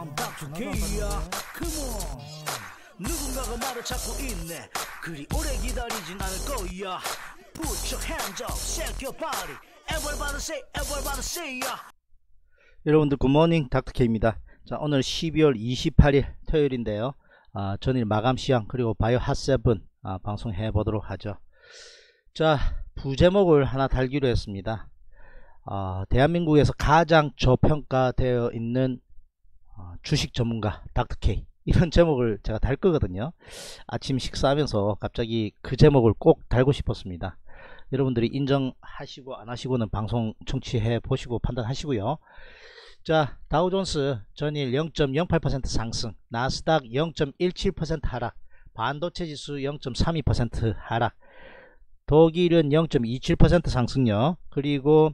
I'm Dr. K야. Come on. 누군가가 나를 찾고 있네. 그리 오래 기다리진 않을 거야. Put your hands up, shake your body. Everybody say ya. 여러분들 굿모닝 닥터케입니다. 자, 오늘 12월 28일 토요일인데요. 전일 마감 시황 그리고 바이오 핫7 방송해 보도록 하죠. 자, 부제목을 하나 달기로 했습니다. 대한민국에서 가장 저평가되어 있는 주식 전문가 닥터케이, 이런 제목을 제가 달 거거든요. 아침 식사하면서 갑자기 그 제목을 꼭 달고 싶었습니다. 여러분들이 인정하시고 안 하시고는 방송 청취해 보시고 판단하시고요. 자, 다우존스 전일 0.08% 상승, 나스닥 0.17% 하락, 반도체 지수 0.32% 하락, 독일은 0.27% 상승요. 그리고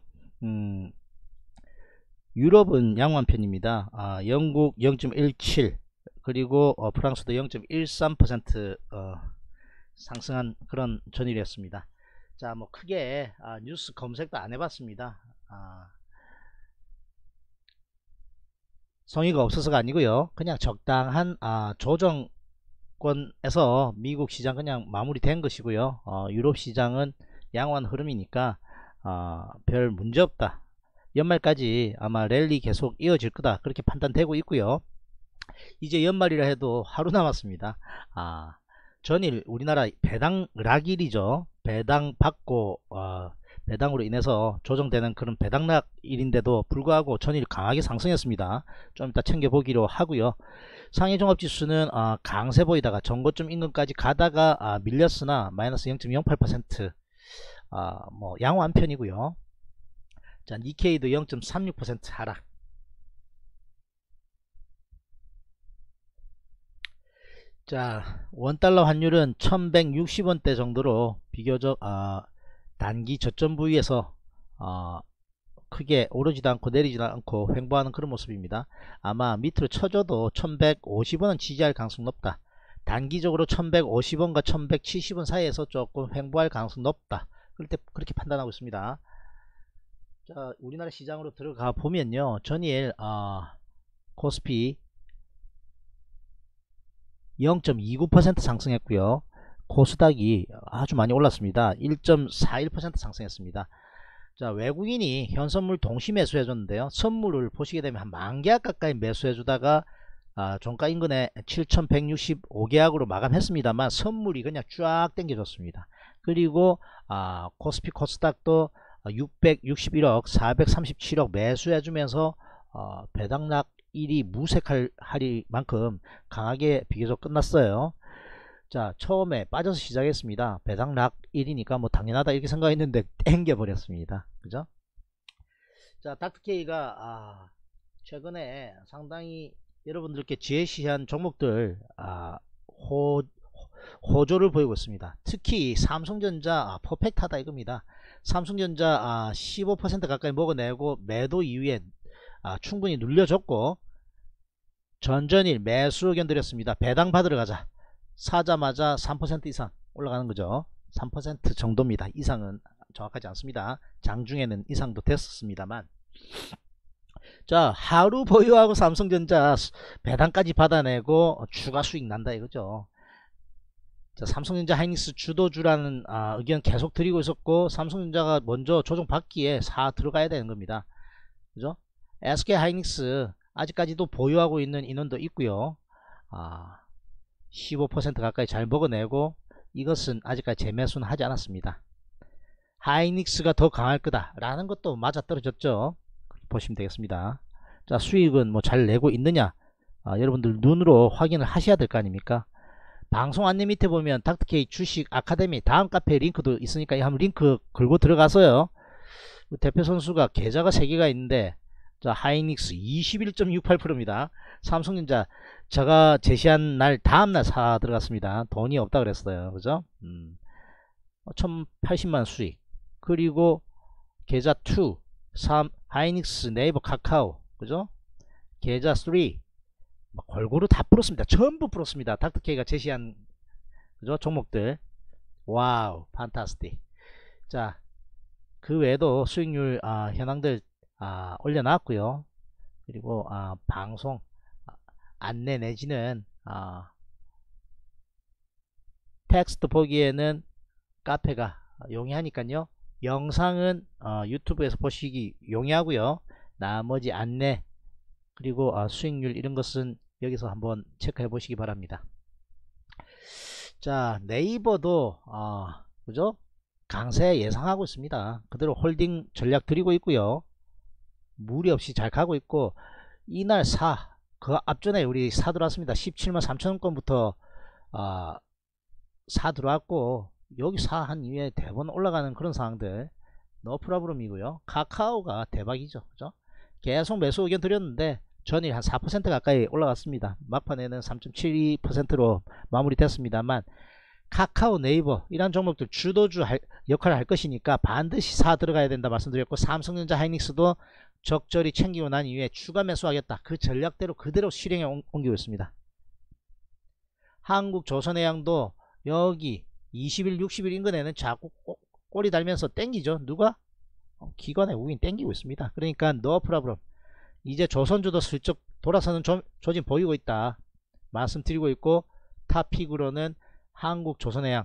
유럽은 양호한 편입니다. 영국 0.17, 그리고 프랑스도 0.13% 상승한 그런 전일이었습니다. 자, 뭐 크게 뉴스 검색도 안 해봤습니다. 성의가 없어서가 아니고요. 그냥 적당한 조정권에서 미국 시장 그냥 마무리된 것이고요. 유럽 시장은 양호한 흐름이니까 별 문제없다. 연말까지 아마 랠리 계속 이어질 거다, 그렇게 판단되고 있고요. 이제 연말이라 해도 하루 남았습니다. 전일 우리나라 배당 락일이죠. 배당 받고 배당으로 인해서 조정되는 그런 배당락 일인데도 불구하고 전일 강하게 상승했습니다. 좀 이따 챙겨보기로 하고요. 상해종합지수는 강세 보이다가 전고점 인근까지 가다가 밀렸으나 마이너스 0.08%, 뭐 양호한 편이고요. 자, 니케이도 0.36% 하락. 자, 원달러 환율은 1160원대 정도로 비교적 단기 저점 부위에서 크게 오르지도 않고 내리지도 않고 횡보하는 그런 모습입니다. 아마 밑으로 쳐줘도 1150원은 지지할 가능성 높다. 단기적으로 1150원과 1170원 사이에서 조금 횡보할 가능성 높다. 그렇게 판단하고 있습니다. 자, 우리나라 시장으로 들어가 보면요, 전일 코스피 0.29% 상승했고요. 코스닥이 아주 많이 올랐습니다. 1.41% 상승했습니다. 자, 외국인이 현선물 동시 매수해 줬는데요. 선물을 보시게 되면 한 10,000계약 가까이 매수해 주다가 종가 인근에 7,165계약으로 마감했습니다만 선물이 그냥 쫙 당겨 줬습니다. 그리고 코스피 코스닥도 661억 437억 매수해 주면서 배당락 일이 무색할 만큼 강하게 비교적 끝났어요. 자, 처음에 빠져서 시작했습니다. 배당락 1이니까 뭐 당연하다 이렇게 생각했는데 땡겨 버렸습니다. 그죠? 자, 닥터케이가 최근에 상당히 여러분들께 제시한 종목들 호조를 보이고 있습니다. 특히 삼성전자 퍼펙트하다 이겁니다. 삼성전자 15% 가까이 먹어내고 매도 이후에 충분히 눌려줬고 전전일 매수 의견 드렸습니다. 배당 받으러 가자. 사자마자 3% 이상 올라가는 거죠. 3% 정도입니다. 이상은 정확하지 않습니다. 장중에는 이상도 됐었습니다만, 자, 하루 보유하고 삼성전자 배당까지 받아내고 추가 수익 난다 이거죠. 자, 삼성전자 하이닉스 주도주라는 의견 계속 드리고 있었고, 삼성전자가 먼저 조정받기에 들어가야 되는 겁니다. 그죠? SK 하이닉스 아직까지도 보유하고 있는 인원도 있고요. 15% 가까이 잘 먹어내고, 이것은 아직까지 재매수는 하지 않았습니다. 하이닉스가 더 강할 거다 라는 것도 맞아떨어졌죠. 보시면 되겠습니다. 자, 수익은 뭐 잘 내고 있느냐, 여러분들 눈으로 확인을 하셔야 될 거 아닙니까? 방송 안내 밑에 보면 닥터케이 주식 아카데미 다음 카페 링크도 있으니까 한번 링크 긁고 들어가서요. 대표 선수가 계좌가 3개가 있는데, 자, 하이닉스 21.68%입니다. 삼성전자 제가 제시한 날 다음날 사 들어갔습니다. 돈이 없다 그랬어요. 그죠? 1080만 수익. 그리고 계좌 2 하이닉스 네이버 카카오, 그죠? 계좌 3 골고루 다 풀었습니다. 전부 풀었습니다. 닥터케이가 제시한, 그죠? 종목들. 와우, 판타스틱. 자, 그 외에도 수익률 현황들 올려놨고요. 그리고 방송 안내 내지는 텍스트 보기에는 카페가 용이하니까요. 영상은 유튜브에서 보시기 용이하고요. 나머지 안내 그리고 수익률 이런 것은 여기서 한번 체크해 보시기 바랍니다. 자, 네이버도 그죠? 강세 예상하고 있습니다. 그대로 홀딩 전략 드리고 있고요. 무리 없이 잘 가고 있고, 이날 그 앞전에 우리 사 들어왔습니다. 17만 3천원권부터 사 들어왔고, 여기 사 한 이후에 대번 올라가는 그런 상황들 노 프로블럼이고요. 카카오가 대박이죠. 그죠? 계속 매수 의견 드렸는데 전일 한 4% 가까이 올라갔습니다. 막판에는 3.72%로 마무리됐습니다만, 카카오, 네이버 이런 종목들 주도주 역할을 할 것이니까 반드시 사 들어가야 된다 말씀드렸고, 삼성전자, 하이닉스도 적절히 챙기고 난 이후에 추가 매수하겠다, 그 전략대로 그대로 실행에 옮기고 있습니다. 한국조선해양도 여기 20일 60일 인근에는 자꾸 꼬리 달면서 땡기죠. 누가? 기관의 우인 땡기고 있습니다. 그러니까 노 프로블럼. 이제 조선주도 슬쩍 돌아서는 조짐 보이고 있다 말씀드리고 있고, 탑픽으로는 한국조선해양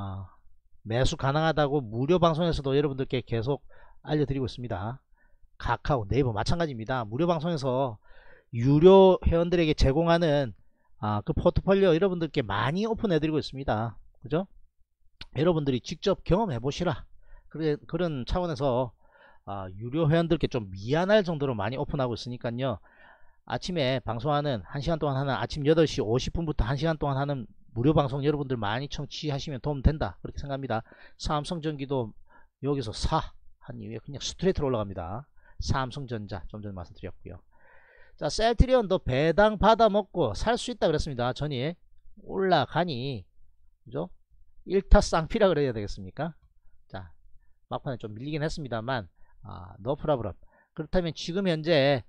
매수 가능하다고 무료 방송에서도 여러분들께 계속 알려드리고 있습니다. 카카오, 네이버 마찬가지입니다. 무료 방송에서 유료 회원들에게 제공하는 그 포트폴리오 여러분들께 많이 오픈해드리고 있습니다. 그죠? 여러분들이 직접 경험해 보시라, 그런 차원에서 유료 회원들께 좀 미안할 정도로 많이 오픈하고 있으니까요. 아침에 방송하는 1시간 동안 하는 아침 8시 50분부터 1시간 동안 하는 무료 방송 여러분들 많이 청취하시면 도움 된다, 그렇게 생각합니다. 삼성전기도 여기서 한 이후에 그냥 스트레이트로 올라갑니다. 삼성전자 좀 전에 말씀드렸고요. 자, 셀트리온도 배당 받아 먹고 살 수 있다 그랬습니다. 전이 올라가니 그죠? 1타 쌍피라 그래야 되겠습니까? 자, 막판에 좀 밀리긴 했습니다만 노 프로블럼. 그렇다면 지금 현재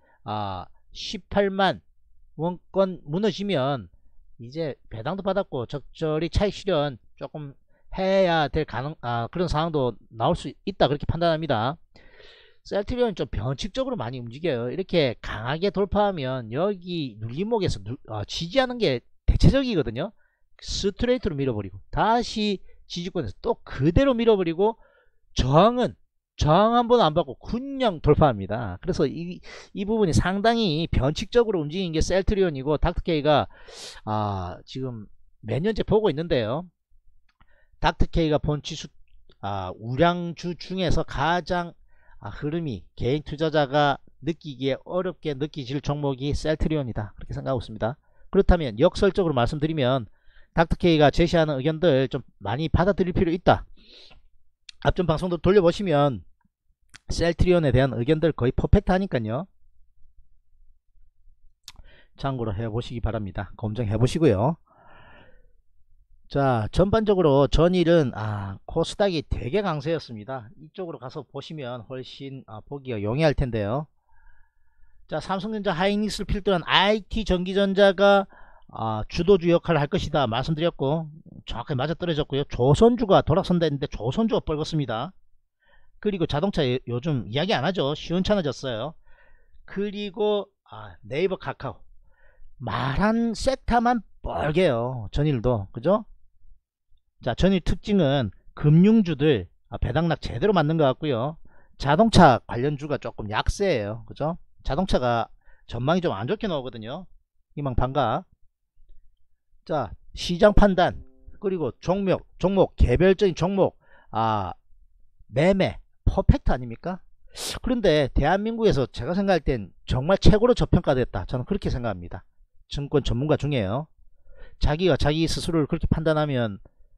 18만 원권 무너지면 이제 배당도 받았고 적절히 차익 실현 조금 해야 될 그런 상황도 나올 수 있다, 그렇게 판단합니다. 셀트리온은 좀 변칙적으로 많이 움직여요. 이렇게 강하게 돌파하면 여기 눌림목에서 지지하는 게 대체적이거든요. 스트레이트로 밀어버리고 다시 지지권에서 또 그대로 밀어버리고 저항 한번 안 받고 그냥 돌파합니다. 그래서 이 부분이 상당히 변칙적으로 움직이는 게 셀트리온이고, 닥터케이가 지금 몇 년째 보고 있는데요. 닥터케이가 본 지수 우량주 중에서 가장 흐름이 개인 투자자가 느끼기에 어렵게 느끼질 종목이 셀트리온이다, 그렇게 생각하고 있습니다. 그렇다면 역설적으로 말씀드리면 닥터케이가 제시하는 의견들 좀 많이 받아들일 필요 있다. 앞전 방송도 돌려보시면 셀트리온에 대한 의견들 거의 퍼펙트 하니까요. 참고로 해보시기 바랍니다. 검증해보시고요. 자, 전반적으로 전일은 코스닥이 되게 강세였습니다. 이쪽으로 가서 보시면 훨씬 보기가 용이할 텐데요. 자, 삼성전자, 하이닉스를 필두한 IT 전기전자가 주도주 역할을 할 것이다 말씀드렸고, 정확하게 맞아떨어졌고요. 조선주가 돌아선다 했는데 조선주가 뻘겋습니다. 그리고 자동차 요즘 이야기 안하죠. 시원찮아졌어요. 그리고 네이버, 카카오 말한 섹터만 뻘개요. 전일도 그죠? 자, 전일 특징은 금융주들 배당락 제대로 맞는 것 같고요. 자동차 관련주가 조금 약세예요. 그죠? 자동차가 전망이 좀 안 좋게 나오거든요. 희망 반가. 자, 시장 판단 그리고 종목 개별적인 종목 매매 퍼펙트 아닙니까? 그런데 대한민국에서 제가 생각할 땐 정말 최고로 저평가됐다, 저는 그렇게 생각합니다. 증권 전문가 중에요. 자기가 자기 스스로를 그렇게 판단하면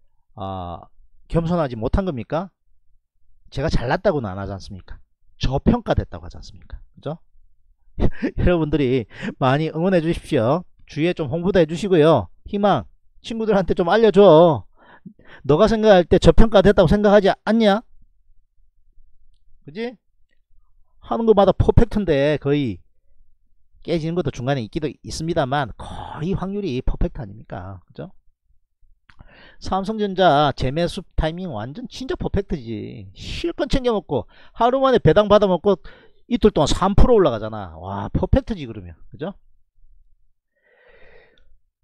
겸손하지 못한 겁니까? 제가 잘났다고는 안 하지 않습니까? 저평가됐다고 하지 않습니까? 그죠? 여러분들이 많이 응원해 주십시오. 주위에 좀 홍보도 해 주시고요. 희망 친구들한테 좀 알려줘. 너가 생각할 때 저평가됐다고 생각하지 않냐? 그지? 하는 것마다 퍼펙트인데 거의 깨지는 것도 중간에 있기도 있습니다만 거의 확률이 퍼펙트 아닙니까? 그죠? 삼성전자 재매수 타이밍 완전 진짜 퍼펙트지. 실컷 챙겨먹고 하루 만에 배당 받아먹고 이틀 동안 3% 올라가잖아. 와, 퍼펙트지 그러면. 그죠?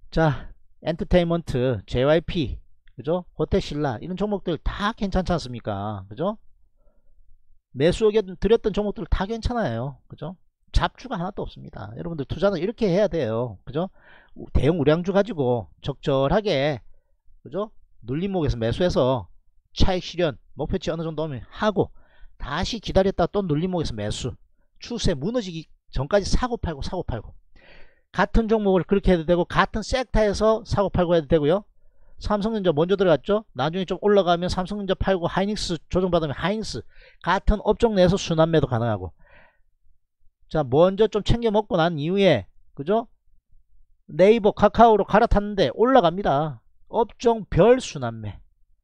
자, 엔터테인먼트, JYP, 그죠? 호텔신라 이런 종목들 다 괜찮지 않습니까? 그죠? 매수 의견 드렸던 종목들 다 괜찮아요. 그죠? 잡주가 하나도 없습니다. 여러분들 투자는 이렇게 해야 돼요. 그죠? 대형 우량주 가지고 적절하게, 그죠? 눌림목에서 매수해서 차익 실현 목표치 어느 정도 오면 하고, 다시 기다렸다 또 눌림목에서 매수, 추세 무너지기 전까지 사고 팔고 사고 팔고, 같은 종목을 그렇게 해도 되고 같은 섹터에서 사고 팔고 해도 되고요. 삼성전자 먼저 들어갔죠. 나중에 좀 올라가면 삼성전자 팔고 하이닉스 조정받으면 하이닉스, 같은 업종 내에서 순환매도 가능하고. 자, 먼저 좀 챙겨 먹고 난 이후에, 그죠? 네이버 카카오로 갈아탔는데 올라갑니다. 업종별 순환매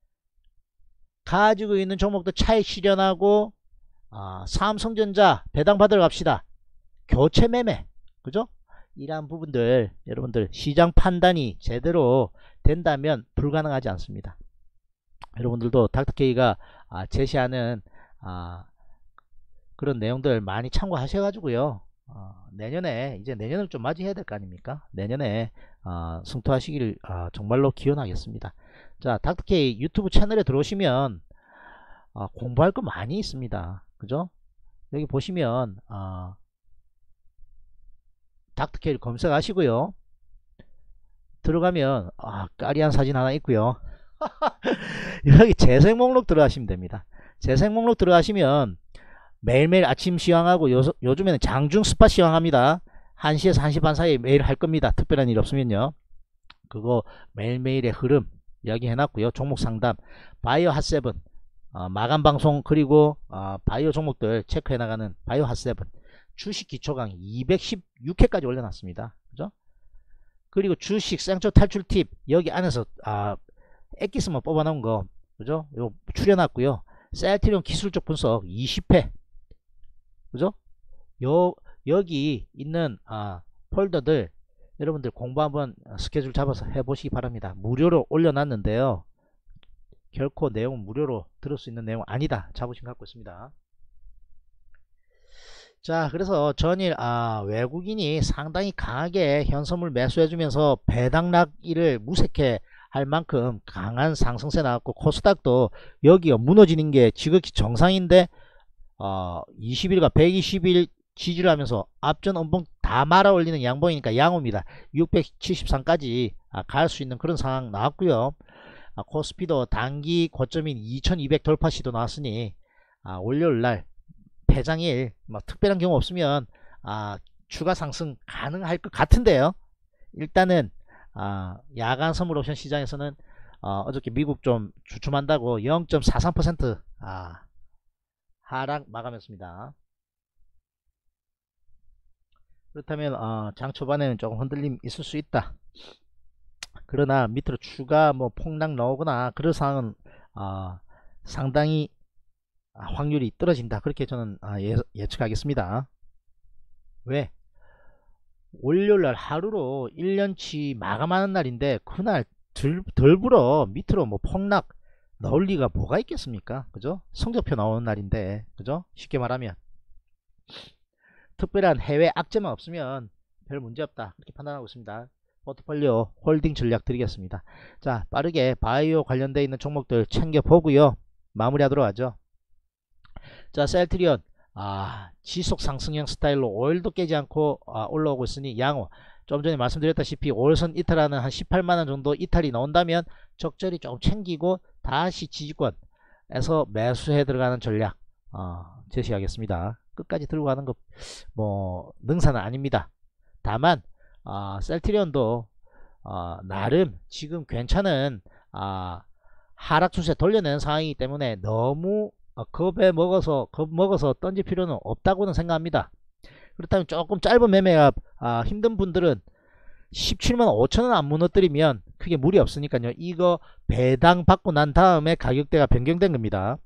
가지고 있는 종목도 차익 실현하고, 삼성전자 배당 받으러 갑시다. 교체 매매, 그죠? 이러한 부분들 여러분들 시장 판단이 제대로 된다면 불가능하지 않습니다. 여러분들도 닥터케이가 제시하는 그런 내용들 많이 참고하셔가지고요. 내년에 이제 내년을 좀 맞이해야 될 거 아닙니까? 내년에 승투하시길 정말로 기원하겠습니다. 자, 닥터케이 유튜브 채널에 들어오시면 공부할 거 많이 있습니다. 그죠? 여기 보시면 닥터케이를 검색하시고요. 들어가면 까리한 사진 하나 있고요. 여기 재생 목록 들어가시면 됩니다. 재생 목록 들어가시면 매일매일 아침 시황하고 요즘에는 장중 스팟 시황합니다. 1시에서 1시 반 사이에 매일 할 겁니다. 특별한 일 없으면요. 그거 매일매일의 흐름 이야기 해놨고요. 종목 상담, 바이오 핫세븐 마감 방송, 그리고 바이오 종목들 체크해 나가는 바이오 핫세븐 주식 기초 강의 216회까지 올려놨습니다. 그죠? 그리고 주식 쌍초 탈출 팁 여기 안에서 엑기스만 뽑아놓은 거, 그죠? 요 추려놨고요. 셀트리온 기술적 분석 20회, 그죠? 여기 있는 폴더들 여러분들 공부 한번 스케줄 잡아서 해보시기 바랍니다. 무료로 올려놨는데요. 결코 내용은 무료로 들을 수 있는 내용 아니다 자부심 갖고 있습니다. 자, 그래서 전일 외국인이 상당히 강하게 현선물 매수해주면서 배당락이를 무색해 할 만큼 강한 상승세 나왔고, 코스닥도 여기가 무너지는 게 지극히 정상인데 20일과 120일 지지를 하면서 앞전 음봉 다 말아 올리는 양봉이니까 양호입니다. 673까지 갈 수 있는 그런 상황 나왔고요. 코스피도 단기 고점인 2200 돌파 시도 나왔으니 월요일날 폐장일 특별한 경우 없으면 추가 상승 가능할 것 같은데요. 일단은 야간 선물 옵션 시장에서는 어저께 미국 좀 주춤한다고 0.43% 하락 마감했습니다. 그렇다면 장 초반에는 조금 흔들림 있을 수 있다. 그러나 밑으로 추가 폭락 나오거나 그런 상황은 상당히 확률이 떨어진다, 그렇게 저는 예측하겠습니다. 왜? 월요일날 하루로 1년치 마감하는 날인데 그날 덜 불어 밑으로 폭락 나올 리가 뭐가 있겠습니까? 그죠? 성적표 나오는 날인데, 그죠? 쉽게 말하면 특별한 해외 악재만 없으면 별 문제 없다, 그렇게 판단하고 있습니다. 포트폴리오 홀딩 전략 드리겠습니다. 자, 빠르게 바이오 관련되어 있는 종목들 챙겨보고요. 마무리하도록 하죠. 자, 셀트리온 지속 상승형 스타일로 5일도 깨지 않고 올라오고 있으니 양호. 좀 전에 말씀드렸다시피 5일선 이탈하는 한 18만원 정도 이탈이 나온다면 적절히 조금 챙기고 다시 지지권에서 매수해 들어가는 전략 제시하겠습니다. 끝까지 들고 가는 거 능사는 아닙니다. 다만 셀트리온도 나름 지금 괜찮은 하락 추세 돌려낸 상황이기 때문에 너무 겁 먹어서 던질 필요는 없다고는 생각합니다. 그렇다면 조금 짧은 매매가 힘든 분들은 17만 5천원 안 무너뜨리면 크게 무리 없으니까요. 이거 배당 받고 난 다음에 가격대가 변경된 겁니다.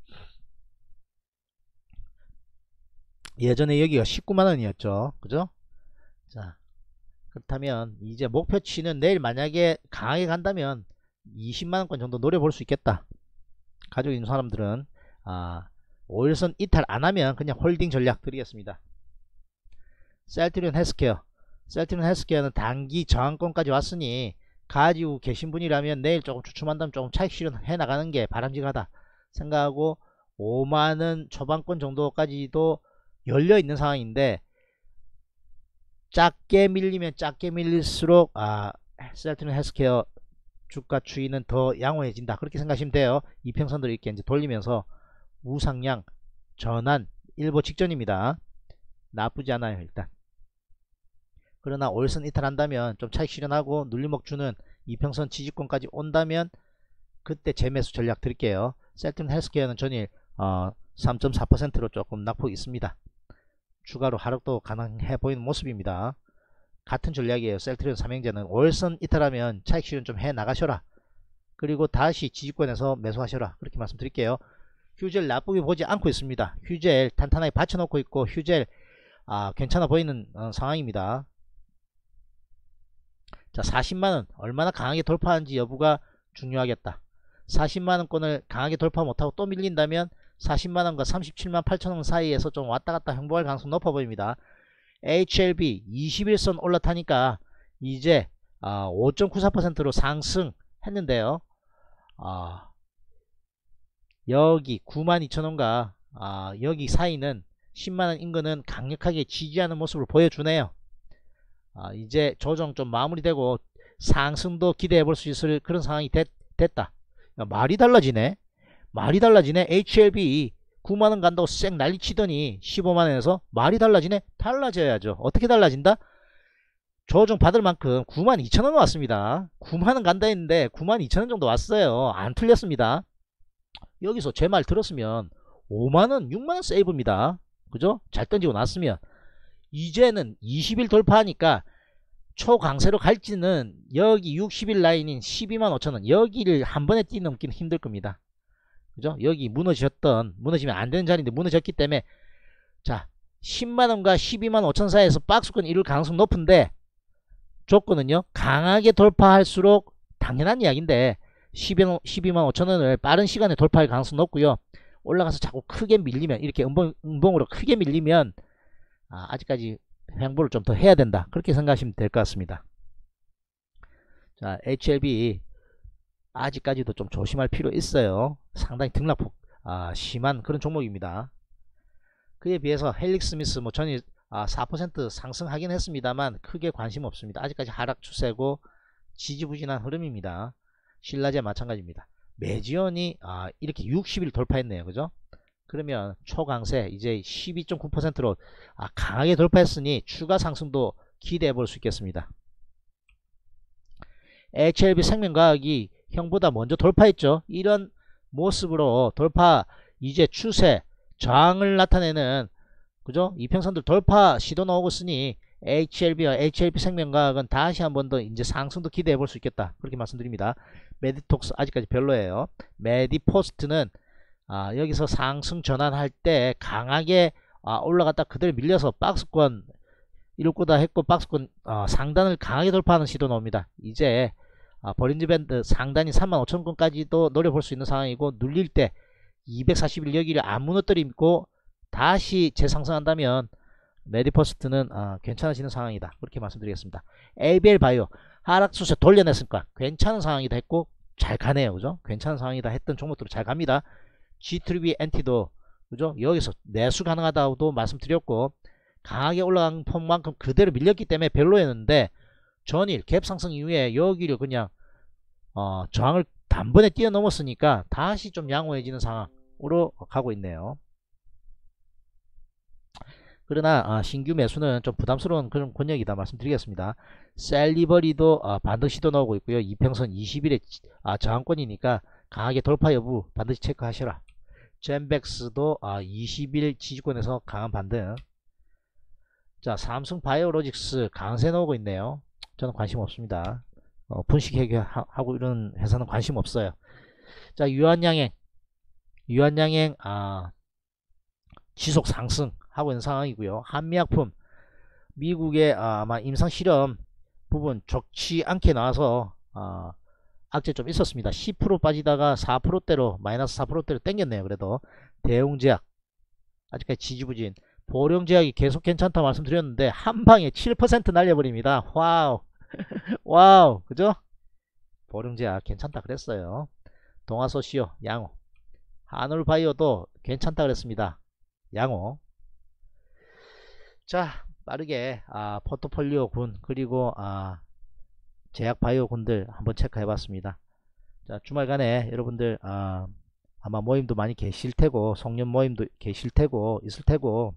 예전에 여기가 19만원이었죠. 그죠? 자, 그렇다면 이제 목표치는 내일 만약에 강하게 간다면 20만원권 정도 노려볼 수 있겠다. 가지고 있는 사람들은 5일선 이탈 안하면 그냥 홀딩 전략 드리겠습니다. 셀트리온 헬스케어는 단기 저항권까지 왔으니 가지고 계신 분이라면 내일 조금 주춤한다면 조금 차익 실현해 나가는 게 바람직하다 생각하고 5만원 초반권 정도까지도 열려 있는 상황인데, 작게 밀리면 작게 밀릴수록 셀트리온 헬스케어 주가 추이는 더 양호해진다, 그렇게 생각하시면 돼요. 이평선들을 이렇게 이제 돌리면서 우상향 전환 일보 직전입니다. 나쁘지 않아요 일단. 그러나 올선 이탈한다면 좀 차익 실현하고 눌림목 주는 이평선 지지권까지 온다면 그때 재매수 전략 드릴게요. 셀트리온 헬스케어는 전일 3.4%로 조금 낙폭이 있습니다. 추가로 하락도 가능해 보이는 모습입니다. 같은 전략이에요. 셀트리온 삼형제는 월선 이탈하면 차익 실현 좀 해 나가셔라, 그리고 다시 지지권에서 매수하셔라, 그렇게 말씀드릴게요. 휴젤 나쁘게 보지 않고 있습니다. 휴젤 탄탄하게 받쳐놓고 있고 휴젤 괜찮아 보이는 상황입니다. 자, 40만원 얼마나 강하게 돌파하는지 여부가 중요하겠다. 40만원권을 강하게 돌파 못하고 또 밀린다면 40만원과 37만 8천원 사이에서 좀 왔다갔다 행보할 가능성이 높아 보입니다. HLB 21선 올라타니까 이제 5.94%로 상승했는데요. 여기 92,000원과 여기 사이는 10만원 인근은 강력하게 지지하는 모습을 보여주네요. 이제 조정 좀 마무리되고 상승도 기대해 볼 수 있을 그런 상황이 됐다. 말이 달라지네. HLB 9만원 간다고 쌩 난리치더니 15만원에서 말이 달라지네. 달라져야죠. 어떻게 달라진다? 조정 받을 만큼 92,000원 왔습니다. 9만원 간다 했는데 92,000원 정도 왔어요. 안 틀렸습니다. 여기서 제 말 들었으면 5만원 6만원 세이브입니다. 그죠? 잘 던지고 났으면. 이제는 20일 돌파하니까 초강세로 갈지는 여기 60일 라인인 125,000원 여기를 한 번에 뛰넘기는 힘들 겁니다. 그죠? 여기 무너지면 안 되는 자리인데 무너졌기 때문에, 자, 10만원과 125,000 사이에서 박스권 이룰 가능성 높은데, 조건은요, 강하게 돌파할수록 당연한 이야기인데 125,000원을 빠른 시간에 돌파할 가능성 높고요. 올라가서 자꾸 크게 밀리면, 이렇게 음봉으로 크게 밀리면 아직까지 횡보를 좀 더 해야 된다, 그렇게 생각하시면 될 것 같습니다. 자, HLB 아직까지도 좀 조심할 필요 있어요. 상당히 등락폭 심한 그런 종목입니다. 그에 비해서 헬릭스미스 전일 4% 상승하긴 했습니다만 크게 관심 없습니다. 아직까지 하락 추세고 지지부진한 흐름입니다. 신라제 마찬가지입니다. 메지온이 이렇게 60일 돌파했네요. 그죠? 그러면 초강세 이제 12.9%로 강하게 돌파했으니 추가 상승도 기대해 볼 수 있겠습니다. HLB 생명과학이 형보다 먼저 돌파했죠. 이런 모습으로 돌파, 이제 추세 저항을 나타내는, 그죠? 이평선들 돌파 시도 나오고 있으니 HLB와 HLB 생명과학은 다시 한 번 더 이제 상승도 기대해 볼 수 있겠다, 그렇게 말씀드립니다. 메디톡스 아직까지 별로예요. 메디포스트는 여기서 상승 전환할 때 강하게 올라갔다 그대로 밀려서 박스권 이룰 거다 했고 박스권 상단을 강하게 돌파하는 시도 나옵니다. 이제 버린즈밴드 상단이 35,000원까지도 노려볼 수 있는 상황이고, 눌릴 때 241 여기를 안 무너뜨리고 다시 재상승한다면 메디퍼스트는 괜찮아지는 상황이다, 그렇게 말씀드리겠습니다. ABL 바이오 하락 추세 돌려냈으니까 괜찮은 상황이다 했고 잘 가네요. 그죠? 괜찮은 상황이다 했던 종목들로 잘 갑니다. G3B 엔티도, 그죠? 여기서 내수 가능하다고도 말씀드렸고, 강하게 올라간 폼만큼 그대로 밀렸기 때문에 별로였는데 전일 갭 상승 이후에 여기를 그냥 저항을 단번에 뛰어넘었으니까 다시 좀 양호해지는 상황으로 가고 있네요. 그러나 신규 매수는 좀 부담스러운 그런 권역이다 말씀드리겠습니다. 셀리버리도 반등 시도 나오고 있고요. 이평선 20일에 저항권이니까 강하게 돌파 여부 반드시 체크하시라. 젠백스도 20일 지지권에서 강한 반등. 자, 삼성바이오로직스 강세 나오고 있네요. 저는 관심 없습니다. 분식 해결하고 이런 회사는 관심 없어요. 자, 유한양행 지속 상승하고 있는 상황이고요. 한미약품 미국의 아마 임상실험 부분 좋지 않게 나와서 악재 좀 있었습니다. 10% 빠지다가 4%대로 마이너스 4%대로 땡겼네요. 그래도 대웅제약 아직까지 지지부진, 보령제약이 계속 괜찮다 말씀드렸는데 한방에 7% 날려버립니다. 와우 와우, 그죠? 보령제약 괜찮다 그랬어요. 동아소시오 양호, 한올바이오도 괜찮다 그랬습니다. 양호. 자, 빠르게 포트폴리오 군 그리고 제약바이오 군들 한번 체크해 봤습니다. 자, 주말간에 여러분들 아마 모임도 많이 계실 테고, 송년 모임도 계실 테고 있을 테고,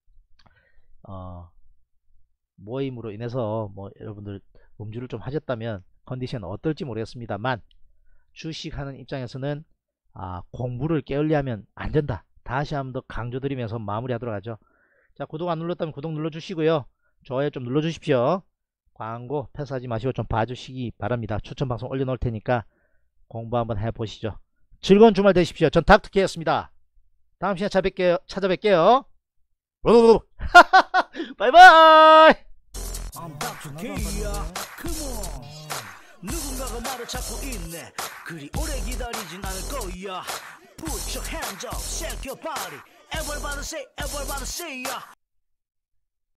모임으로 인해서 뭐 여러분들 음주를 좀 하셨다면 컨디션 어떨지 모르겠습니다만, 주식하는 입장에서는 공부를 게을리하면 안 된다. 다시 한번 더 강조드리면서 마무리하도록 하죠. 자, 구독 안 눌렀다면 구독 눌러주시고요. 좋아요 좀 눌러주십시오. 광고 패스하지 마시고 좀 봐주시기 바랍니다. 추천 방송 올려놓을 테니까 공부 한번 해보시죠. 즐거운 주말 되십시오. 전 닥터케이였습니다. 다음 시간에 찾아뵐게요. 바이바이. I'm Dr. K야. Come on. 누군가가 나를 찾고 있네. 그리 오래 기다리진 않을 거야. Put your hands up, shake your body. Everybody say, everybody say, yeah.